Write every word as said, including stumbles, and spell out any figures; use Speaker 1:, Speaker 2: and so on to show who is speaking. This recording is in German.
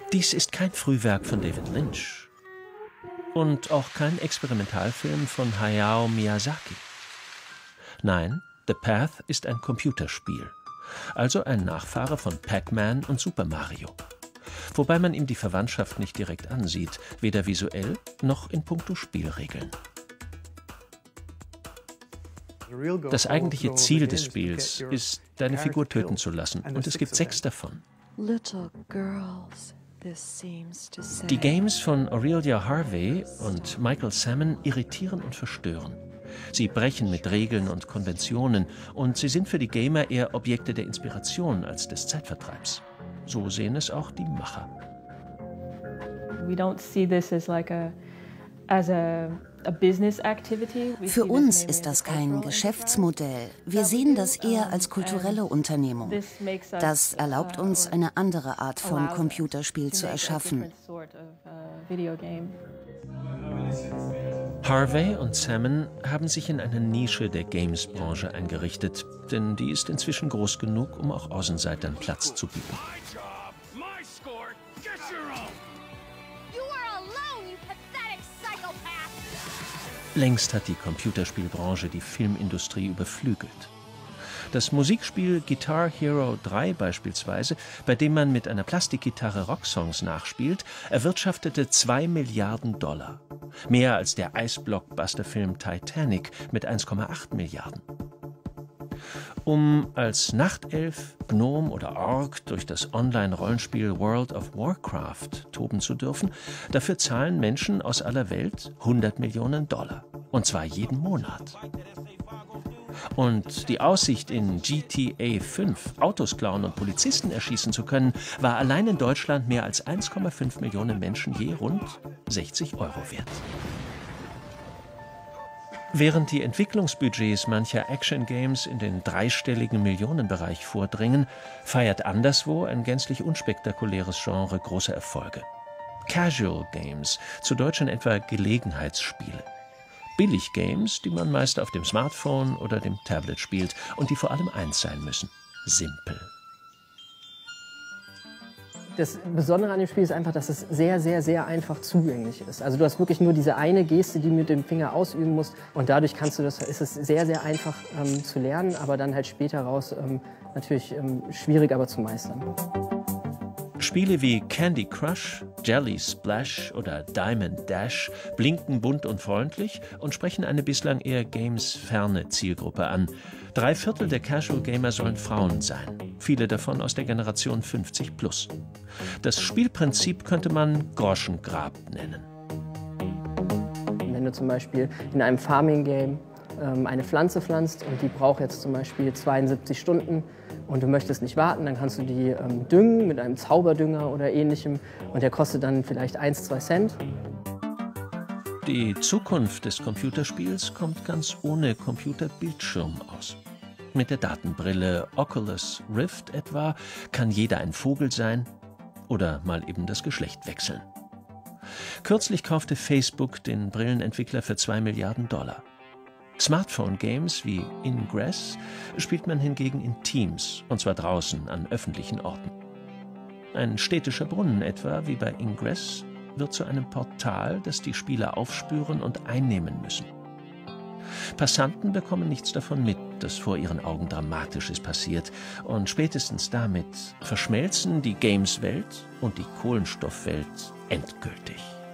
Speaker 1: Dies ist kein Frühwerk von David Lynch und auch kein Experimentalfilm von Hayao Miyazaki. Nein, The Path ist ein Computerspiel, also ein Nachfahre von Pac-Man und Super Mario. Wobei man ihm die Verwandtschaft nicht direkt ansieht, weder visuell noch in puncto Spielregeln. Das eigentliche Ziel des Spiels ist, deine Figur töten zu lassen, und es gibt sechs davon. Die Games von Aurelia Harvey und Michael Salmon irritieren und verstören. Sie brechen mit Regeln und Konventionen, und sie sind für die Gamer eher Objekte der Inspiration als des Zeitvertreibs. So sehen es auch die Macher.
Speaker 2: Für uns ist das kein Geschäftsmodell. Wir sehen das eher als kulturelle Unternehmung. Das erlaubt uns, eine andere Art von Computerspiel zu erschaffen.
Speaker 1: Harvey und Salmon haben sich in eine Nische der Games-Branche eingerichtet, denn die ist inzwischen groß genug, um auch Außenseitern Platz zu bieten. Längst hat die Computerspielbranche die Filmindustrie überflügelt. Das Musikspiel Guitar Hero drei beispielsweise, bei dem man mit einer Plastikgitarre Rocksongs nachspielt, erwirtschaftete zwei Milliarden Dollar. Mehr als der Eisblockbuster-Film Titanic mit eins Komma acht Milliarden. Um als Nachtelf, Gnom oder Ork durch das Online-Rollenspiel World of Warcraft toben zu dürfen, dafür zahlen Menschen aus aller Welt hundert Millionen Dollar. Und zwar jeden Monat. Und die Aussicht, in G T A fünf Autos klauen und Polizisten erschießen zu können, war allein in Deutschland mehr als eins Komma fünf Millionen Menschen je rund sechzig Euro wert. Während die Entwicklungsbudgets mancher Action-Games in den dreistelligen Millionenbereich vordringen, feiert anderswo ein gänzlich unspektakuläres Genre große Erfolge. Casual Games, zu Deutsch in etwa Gelegenheitsspiele. Billig-Games, die man meist auf dem Smartphone oder dem Tablet spielt und die vor allem eins sein müssen: simpel.
Speaker 3: Das Besondere an dem Spiel ist einfach, dass es sehr, sehr, sehr einfach zugänglich ist. Also du hast wirklich nur diese eine Geste, die du mit dem Finger ausüben musst, und dadurch kannst du das, ist es sehr, sehr einfach ähm, zu lernen, aber dann halt später raus ähm, natürlich ähm, schwierig, aber zu meistern.
Speaker 1: Spiele wie Candy Crush, Jelly Splash oder Diamond Dash blinken bunt und freundlich und sprechen eine bislang eher gamesferne Zielgruppe an. Drei Viertel der Casual Gamer sollen Frauen sein, viele davon aus der Generation fünfzig plus. Das Spielprinzip könnte man Groschengrab nennen.
Speaker 3: Wenn du zum Beispiel in einem Farming-Game ähm, eine Pflanze pflanzt und die braucht jetzt zum Beispiel zweiundsiebzig Stunden, und du möchtest nicht warten, dann kannst du die ähm, düngen mit einem Zauberdünger oder ähnlichem, und der kostet dann vielleicht ein, zwei Cent.
Speaker 1: Die Zukunft des Computerspiels kommt ganz ohne Computerbildschirm aus. Mit der Datenbrille Oculus Rift etwa kann jeder ein Vogel sein oder mal eben das Geschlecht wechseln. Kürzlich kaufte Facebook den Brillenentwickler für zwei Milliarden Dollar. Smartphone-Games wie Ingress spielt man hingegen in Teams, und zwar draußen an öffentlichen Orten. Ein städtischer Brunnen etwa, wie bei Ingress, wird zu einem Portal, das die Spieler aufspüren und einnehmen müssen. Passanten bekommen nichts davon mit, dass vor ihren Augen Dramatisches passiert, und spätestens damit verschmelzen die Games-Welt und die Kohlenstoffwelt endgültig.